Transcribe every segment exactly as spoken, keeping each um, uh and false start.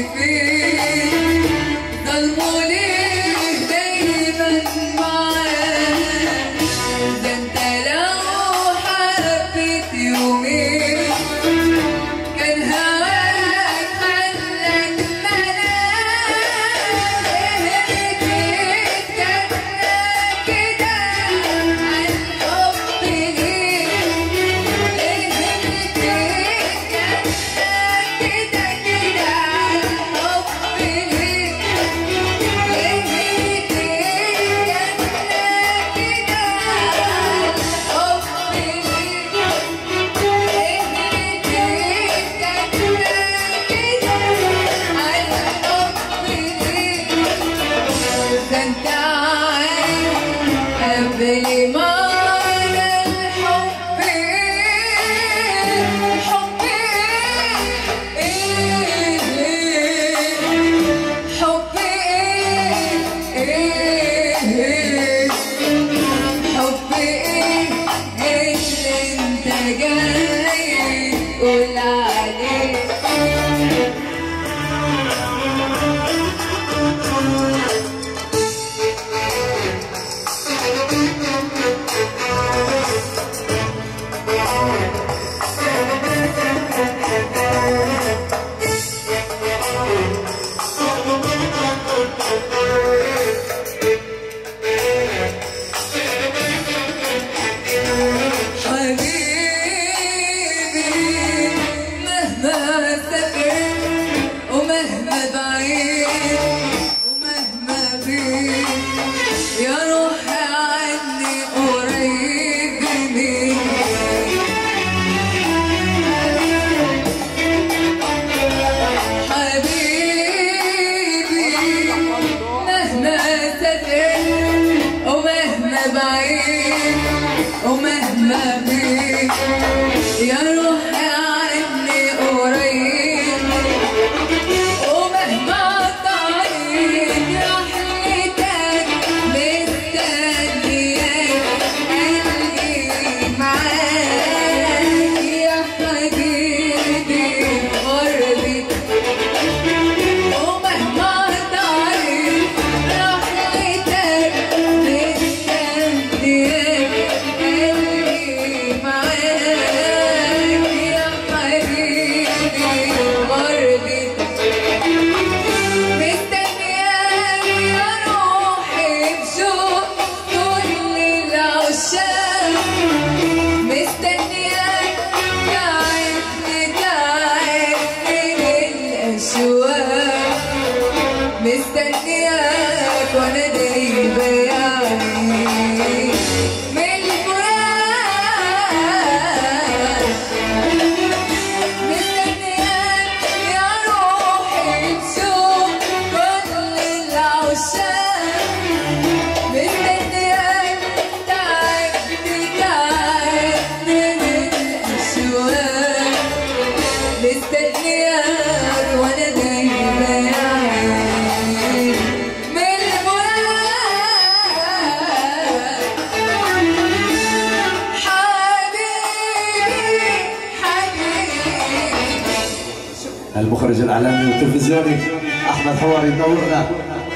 المخرج الاعلامي والتلفزيوني احمد حواري منورنا.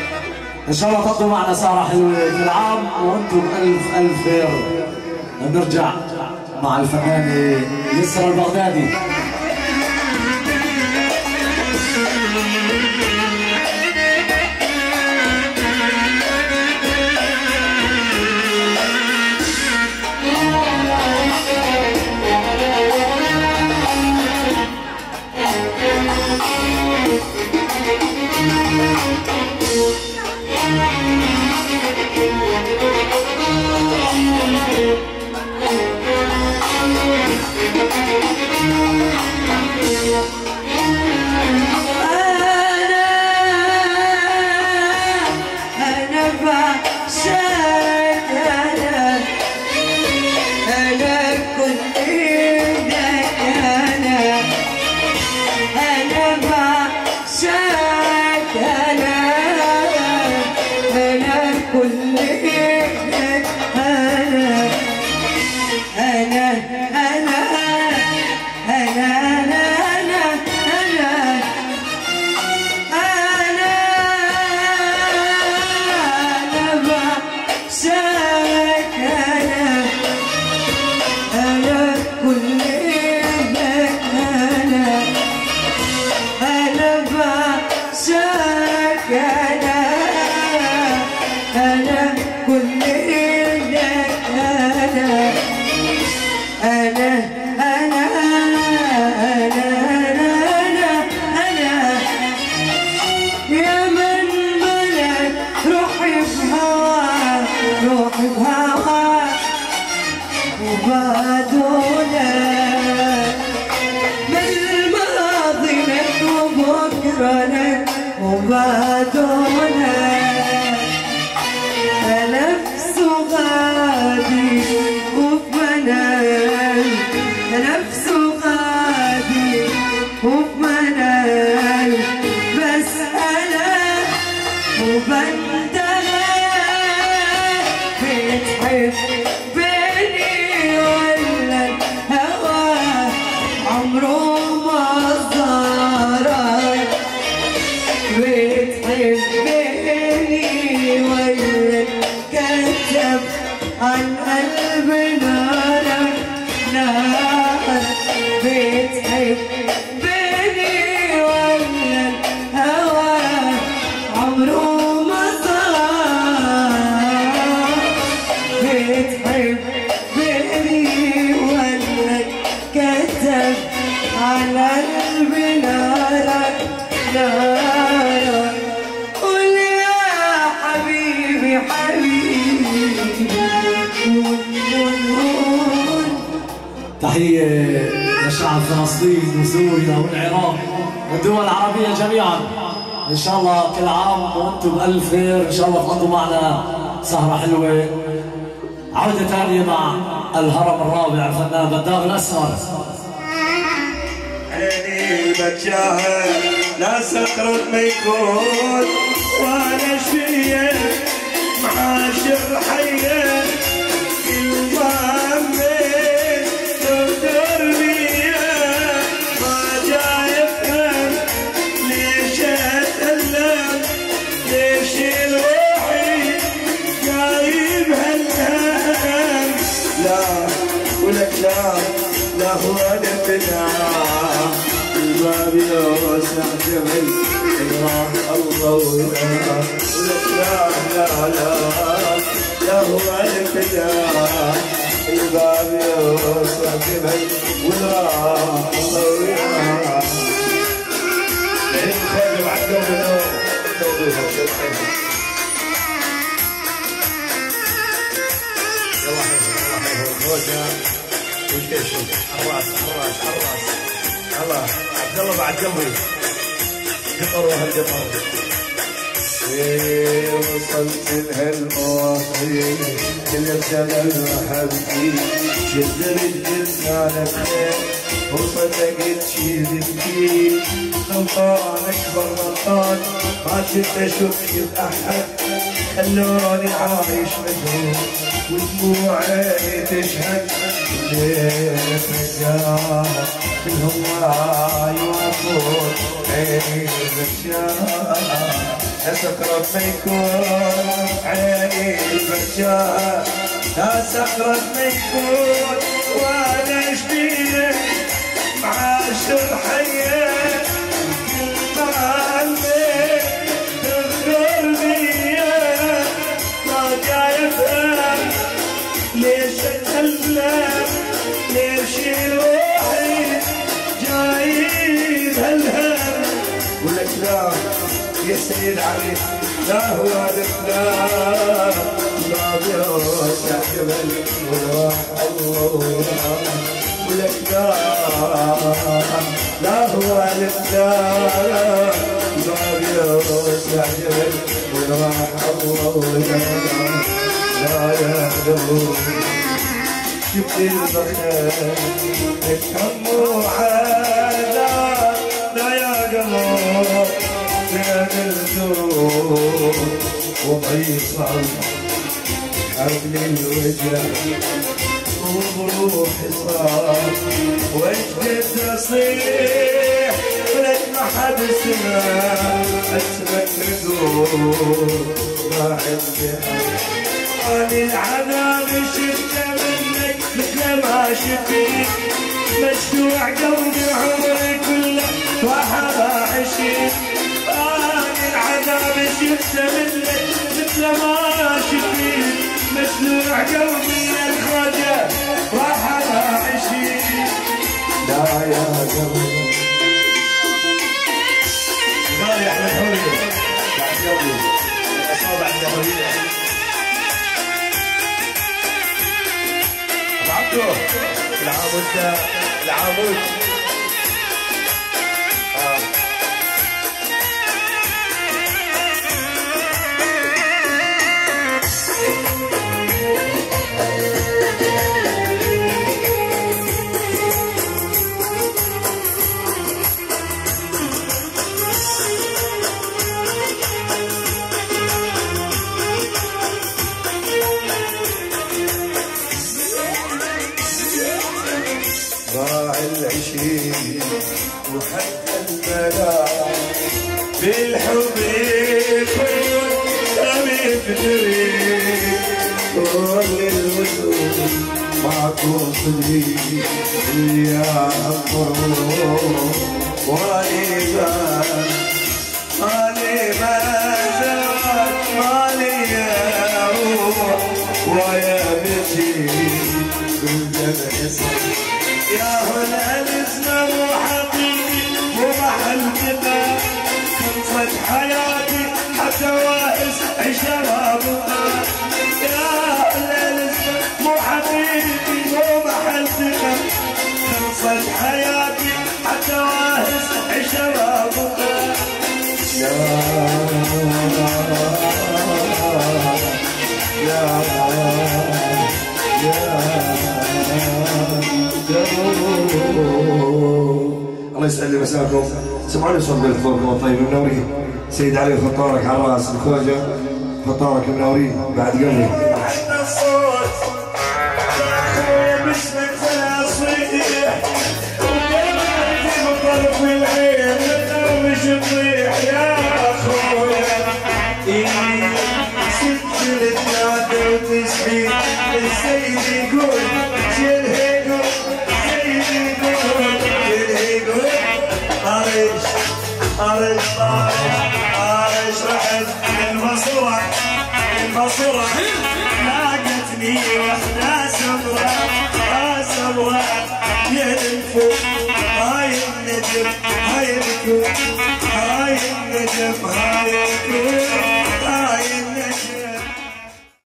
ان شاء الله تقضوا معنا سهره حلوه كل عام وانتم الف الف خير. نرجع مع الفنانه يسرا البغدادي. أنا عمرنا وبعدنا نفسه غادي وبمنال نفسه غادي وبمنال بس أنا وبندلع بتحبني ولا الهوى عمره ما زارك بتحبني ولا كتب عن قلب نارك نار بتحبني ولا الهوى عمره ما زارك بتحبني ولا كتب على قلب نارك نارك قول يا حبيبي حبيبي تحية لشعب فلسطين وسوريا والعراق والدول العربية جميعا. إن شاء الله كل عام وأنتم بألف خير، إن شاء الله تقضوا معنا سهرة حلوة. عودة ثانية مع الهرم الرابع الفنان بداغ الأسمر. عيني بتشاهد لا سكرت ما يكون وانا شفية معاشر حية المهم تقدر بيا ما جاي افهم ليش اتألم ليش الوحيد جايب هالهم لا ولك لا لا هو نبنا الباب يوسع جمل الله الله ولك لا لا لا لا هو نبنا الباب يوسع جمل والله الله لين خلي بعد دوله دوله يلا يلا وش تشوف؟ حراس حراس حراس الله عبد الله بعد قلبي قطر وهالقطر وصلت لهالمواطنين كل الجمال وحبتي شد رجلك على خير وصدقت شي ذكي غلطان اكبر غلطان ما شفت اشوف احد خلوني عايش مجهول ودموع عيني تشهد ليلة رجال كلهم يوافون عيني البرشاد يا سكرت ما يكون عيني البرشاد يا سكرت ما يكون وانا اشبيلك معاشر حياة كل ما تذكر بيا ما جاي افهم ليش اتألم ليش الوحيد جايب هالهم ولك لا يا سيد علي لا هو الافلام لا بيوسع جبل والراح الله ولك لا لا هو الافلام لا بيوسع جبل والراح الله لا يهدون شفت البخير اتهم وعذاب لا يا قمر يا الدروب وبيصعب حبل الوجه وبروحي صار وجدت اصيح ولك ما حد سمع اسمك ردود ما عندي عن العذاب شفته منك مثل ما شفيت مشجوع قلبي عمري كله وحبا عشيت عن العذاب شفته منك مثل ما شفيت مشجوع قلبي الخرجة وحبا عشيت لا يا قلبي غالي احمد حوري بعد قلبي الاصابع الذهبيه العمود ده العمود اه وحتى الملاك بالحب يكون طبيب تريد كل الوجود معكم صديق يا أمور واني بان مالي ما زال مالي يا روح ويا بنتي بالجنة اسم يا هنا الاسم وحبيبي ومحل كتاب خلصت حياتي حتى واقف شبابها يا هنا الاسم وحبيبي ومحل كتاب خلصت حياتي حتى واقف شبابها يا يا الله يسعد مساكم. سمعوني صوت بالفوق طيب منوري سيد علي خطارك على راس الخواجه خطارك منوري بعد قلبي عندنا الصوت مش متناصيح وكلمتي بطرف العين مش تطيح يا اخويا سجل ثلاثة وتسعين السيد يقول شيل يقول السيد يقول شيل يقول عريش عريش عريش رحت للمصورة المصورة لاقتني وحدة سمرة سمرة ينفو هاي النجم هاي الكون هاي النجم هاي الكون